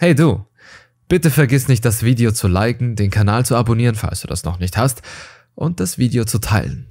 Hey du, bitte vergiss nicht, das Video zu liken, den Kanal zu abonnieren, falls du das noch nicht hast, und das Video zu teilen.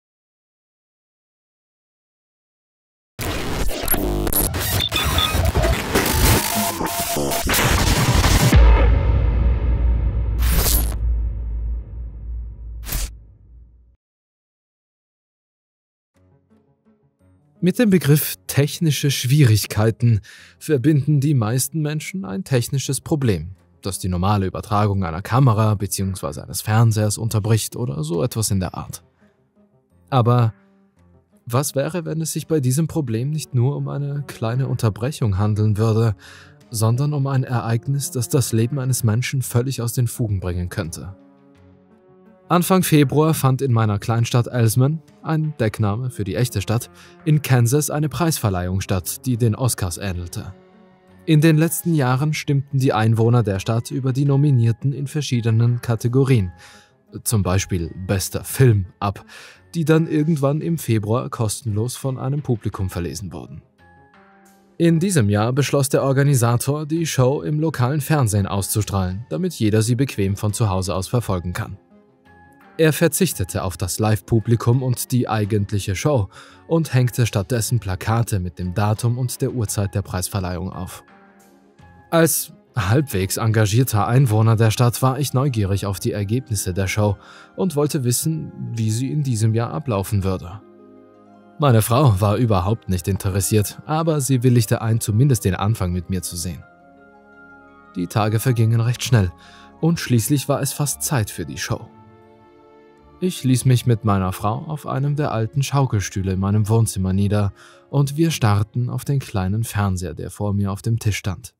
Mit dem Begriff technische Schwierigkeiten verbinden die meisten Menschen ein technisches Problem, das die normale Übertragung einer Kamera bzw. eines Fernsehers unterbricht oder so etwas in der Art. Aber was wäre, wenn es sich bei diesem Problem nicht nur um eine kleine Unterbrechung handeln würde, sondern um ein Ereignis, das das Leben eines Menschen völlig aus den Fugen bringen könnte? Anfang Februar fand in meiner Kleinstadt Elsman, ein Deckname für die echte Stadt, in Kansas eine Preisverleihung statt, die den Oscars ähnelte. In den letzten Jahren stimmten die Einwohner der Stadt über die Nominierten in verschiedenen Kategorien, zum Beispiel bester Film, ab, die dann irgendwann im Februar kostenlos von einem Publikum verlesen wurden. In diesem Jahr beschloss der Organisator, die Show im lokalen Fernsehen auszustrahlen, damit jeder sie bequem von zu Hause aus verfolgen kann. Er verzichtete auf das Live-Publikum und die eigentliche Show und hängte stattdessen Plakate mit dem Datum und der Uhrzeit der Preisverleihung auf. Als halbwegs engagierter Einwohner der Stadt war ich neugierig auf die Ergebnisse der Show und wollte wissen, wie sie in diesem Jahr ablaufen würde. Meine Frau war überhaupt nicht interessiert, aber sie willigte ein, zumindest den Anfang mit mir zu sehen. Die Tage vergingen recht schnell und schließlich war es fast Zeit für die Show. Ich ließ mich mit meiner Frau auf einem der alten Schaukelstühle in meinem Wohnzimmer nieder und wir starrten auf den kleinen Fernseher, der vor mir auf dem Tisch stand.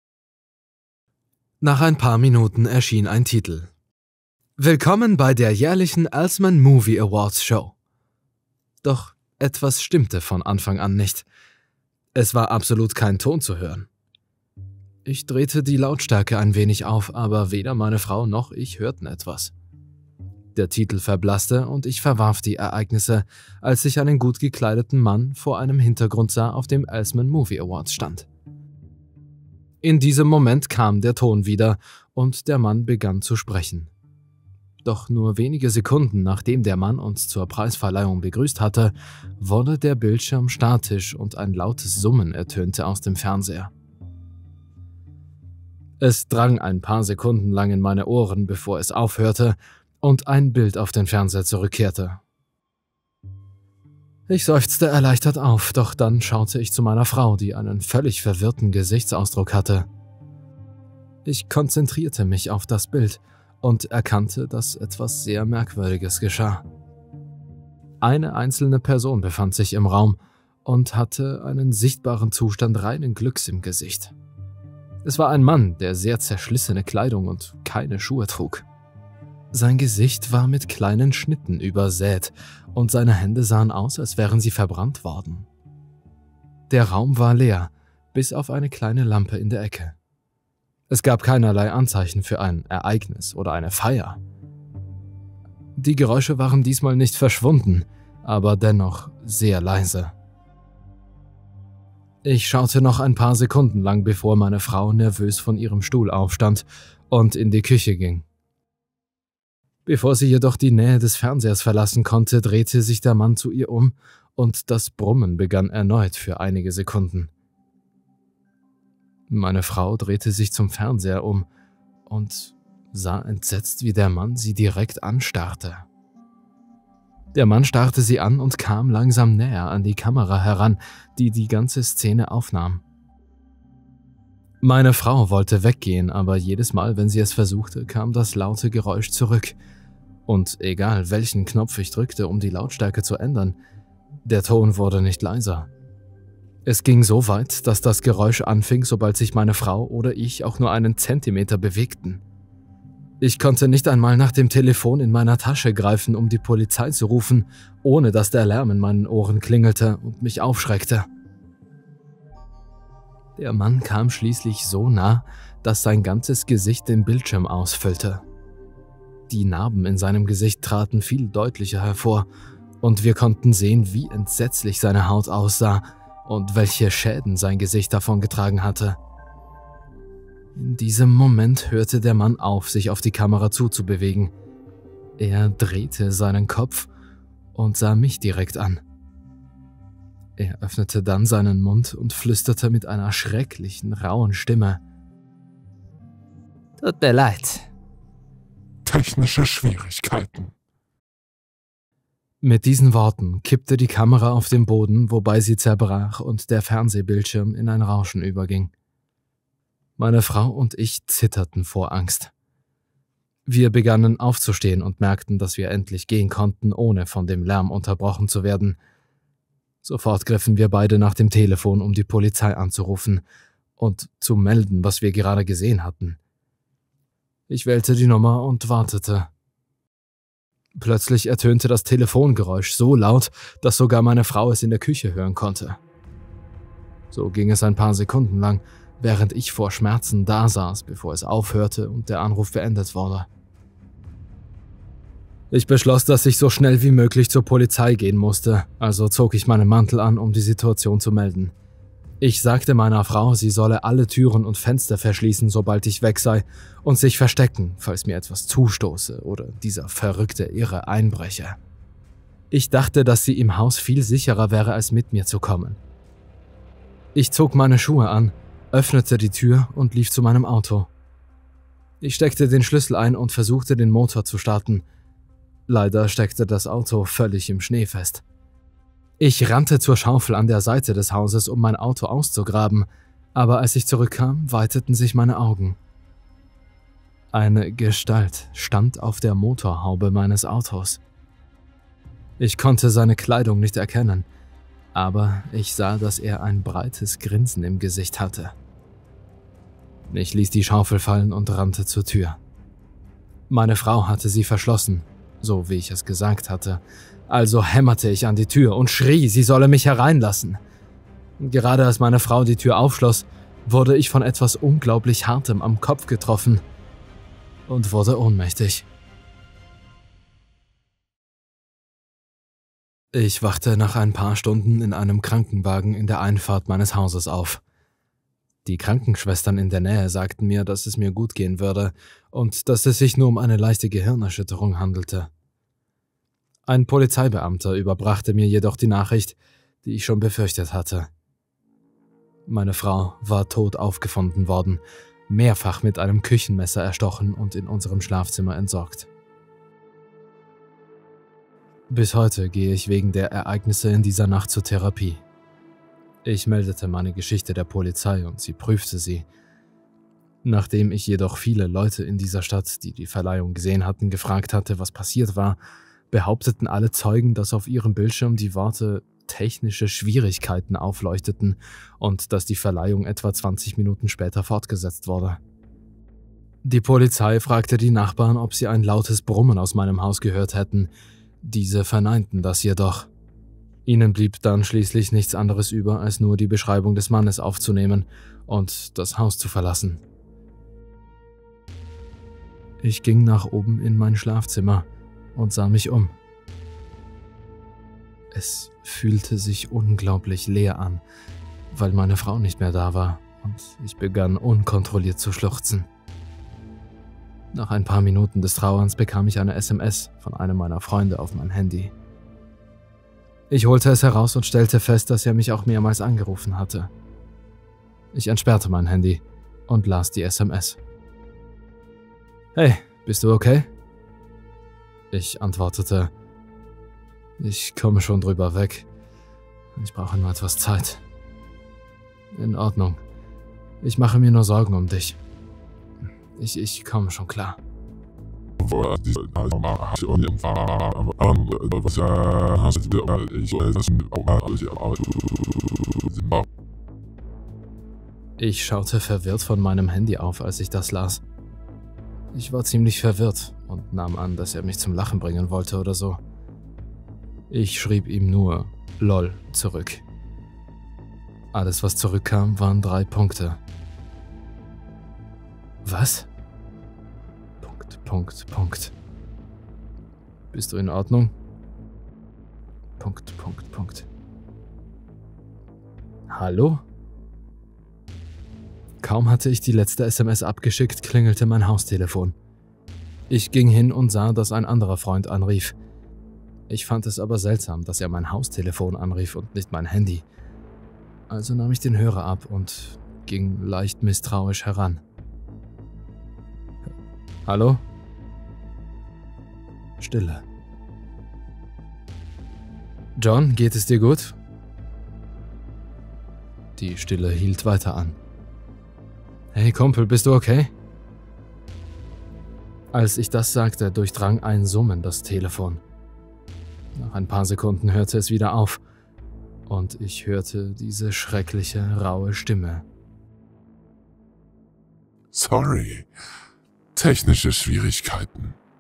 Nach ein paar Minuten erschien ein Titel. Willkommen bei der jährlichen Elsman Movie Awards Show. Doch etwas stimmte von Anfang an nicht. Es war absolut kein Ton zu hören. Ich drehte die Lautstärke ein wenig auf, aber weder meine Frau noch ich hörten etwas. Der Titel verblasste und ich verwarf die Ereignisse, als ich einen gut gekleideten Mann vor einem Hintergrund sah, auf dem Elsman Movie Awards stand. In diesem Moment kam der Ton wieder und der Mann begann zu sprechen. Doch nur wenige Sekunden nachdem der Mann uns zur Preisverleihung begrüßt hatte, wurde der Bildschirm statisch und ein lautes Summen ertönte aus dem Fernseher. Es drang ein paar Sekunden lang in meine Ohren, bevor es aufhörte und ein Bild auf den Fernseher zurückkehrte. Ich seufzte erleichtert auf, doch dann schaute ich zu meiner Frau, die einen völlig verwirrten Gesichtsausdruck hatte. Ich konzentrierte mich auf das Bild und erkannte, dass etwas sehr Merkwürdiges geschah. Eine einzelne Person befand sich im Raum und hatte einen sichtbaren Zustand reinen Glücks im Gesicht. Es war ein Mann, der sehr zerschlissene Kleidung und keine Schuhe trug. Sein Gesicht war mit kleinen Schnitten übersät und seine Hände sahen aus, als wären sie verbrannt worden. Der Raum war leer, bis auf eine kleine Lampe in der Ecke. Es gab keinerlei Anzeichen für ein Ereignis oder eine Feier. Die Geräusche waren diesmal nicht verschwunden, aber dennoch sehr leise. Ich schaute noch ein paar Sekunden lang, bevor meine Frau nervös von ihrem Stuhl aufstand und in die Küche ging. Bevor sie jedoch die Nähe des Fernsehers verlassen konnte, drehte sich der Mann zu ihr um und das Brummen begann erneut für einige Sekunden. Meine Frau drehte sich zum Fernseher um und sah entsetzt, wie der Mann sie direkt anstarrte. Der Mann starrte sie an und kam langsam näher an die Kamera heran, die die ganze Szene aufnahm. Meine Frau wollte weggehen, aber jedes Mal, wenn sie es versuchte, kam das laute Geräusch zurück. Und egal, welchen Knopf ich drückte, um die Lautstärke zu ändern, der Ton wurde nicht leiser. Es ging so weit, dass das Geräusch anfing, sobald sich meine Frau oder ich auch nur einen Zentimeter bewegten. Ich konnte nicht einmal nach dem Telefon in meiner Tasche greifen, um die Polizei zu rufen, ohne dass der Lärm in meinen Ohren klingelte und mich aufschreckte. Der Mann kam schließlich so nah, dass sein ganzes Gesicht den Bildschirm ausfüllte. Die Narben in seinem Gesicht traten viel deutlicher hervor und wir konnten sehen, wie entsetzlich seine Haut aussah und welche Schäden sein Gesicht davongetragen hatte. In diesem Moment hörte der Mann auf, sich auf die Kamera zuzubewegen. Er drehte seinen Kopf und sah mich direkt an. Er öffnete dann seinen Mund und flüsterte mit einer schrecklichen, rauen Stimme: „Tut mir leid." Technische Schwierigkeiten. Mit diesen Worten kippte die Kamera auf den Boden, wobei sie zerbrach und der Fernsehbildschirm in ein Rauschen überging. Meine Frau und ich zitterten vor Angst. Wir begannen aufzustehen und merkten, dass wir endlich gehen konnten, ohne von dem Lärm unterbrochen zu werden. Sofort griffen wir beide nach dem Telefon, um die Polizei anzurufen und zu melden, was wir gerade gesehen hatten. Ich wählte die Nummer und wartete. Plötzlich ertönte das Telefongeräusch so laut, dass sogar meine Frau es in der Küche hören konnte. So ging es ein paar Sekunden lang, während ich vor Schmerzen dasaß, bevor es aufhörte und der Anruf beendet wurde. Ich beschloss, dass ich so schnell wie möglich zur Polizei gehen musste, also zog ich meinen Mantel an, um die Situation zu melden. Ich sagte meiner Frau, sie solle alle Türen und Fenster verschließen, sobald ich weg sei, und sich verstecken, falls mir etwas zustoße oder dieser verrückte Irre einbreche. Ich dachte, dass sie im Haus viel sicherer wäre, als mit mir zu kommen. Ich zog meine Schuhe an, öffnete die Tür und lief zu meinem Auto. Ich steckte den Schlüssel ein und versuchte, den Motor zu starten. Leider steckte das Auto völlig im Schnee fest. Ich rannte zur Schaufel an der Seite des Hauses, um mein Auto auszugraben, aber als ich zurückkam, weiteten sich meine Augen. Eine Gestalt stand auf der Motorhaube meines Autos. Ich konnte seine Kleidung nicht erkennen, aber ich sah, dass er ein breites Grinsen im Gesicht hatte. Ich ließ die Schaufel fallen und rannte zur Tür. Meine Frau hatte sie verschlossen, so wie ich es gesagt hatte, also hämmerte ich an die Tür und schrie, sie solle mich hereinlassen. Gerade als meine Frau die Tür aufschloss, wurde ich von etwas unglaublich Hartem am Kopf getroffen und wurde ohnmächtig. Ich wachte nach ein paar Stunden in einem Krankenwagen in der Einfahrt meines Hauses auf. Die Krankenschwestern in der Nähe sagten mir, dass es mir gut gehen würde und dass es sich nur um eine leichte Gehirnerschütterung handelte. Ein Polizeibeamter überbrachte mir jedoch die Nachricht, die ich schon befürchtet hatte. Meine Frau war tot aufgefunden worden, mehrfach mit einem Küchenmesser erstochen und in unserem Schlafzimmer entsorgt. Bis heute gehe ich wegen der Ereignisse in dieser Nacht zur Therapie. Ich meldete meine Geschichte der Polizei und sie prüfte sie. Nachdem ich jedoch viele Leute in dieser Stadt, die die Verleihung gesehen hatten, gefragt hatte, was passiert war, behaupteten alle Zeugen, dass auf ihrem Bildschirm die Worte „technische Schwierigkeiten" aufleuchteten und dass die Verleihung etwa 20 Minuten später fortgesetzt wurde. Die Polizei fragte die Nachbarn, ob sie ein lautes Brummen aus meinem Haus gehört hätten. Diese verneinten das jedoch. Ihnen blieb dann schließlich nichts anderes über, als nur die Beschreibung des Mannes aufzunehmen und das Haus zu verlassen. Ich ging nach oben in mein Schlafzimmer und sah mich um. Es fühlte sich unglaublich leer an, weil meine Frau nicht mehr da war und ich begann unkontrolliert zu schluchzen. Nach ein paar Minuten des Trauerns bekam ich eine SMS von einem meiner Freunde auf mein Handy. Ich holte es heraus und stellte fest, dass er mich auch mehrmals angerufen hatte. Ich entsperrte mein Handy und las die SMS. „Hey, bist du okay?" Ich antwortete: „Ich komme schon drüber weg. Ich brauche nur etwas Zeit." „In Ordnung. Ich mache mir nur Sorgen um dich. Ich komme schon klar." Ich schaute verwirrt von meinem Handy auf, als ich das las. Ich war ziemlich verwirrt und nahm an, dass er mich zum Lachen bringen wollte oder so. Ich schrieb ihm nur „LOL" zurück. Alles, was zurückkam, waren 3 Punkte. Was? Punkt. Bist du in Ordnung? Punkt. Hallo? Kaum hatte ich die letzte SMS abgeschickt, klingelte mein Haustelefon. Ich ging hin und sah, dass ein anderer Freund anrief. Ich fand es aber seltsam, dass er mein Haustelefon anrief und nicht mein Handy. Also nahm ich den Hörer ab und ging leicht misstrauisch heran. Hallo? Stille. John, geht es dir gut? Die Stille hielt weiter an. Hey Kumpel, bist du okay? Als ich das sagte, durchdrang ein Summen das Telefon. Nach ein paar Sekunden hörte es wieder auf und ich hörte diese schreckliche, raue Stimme. Sorry. Technische Schwierigkeiten.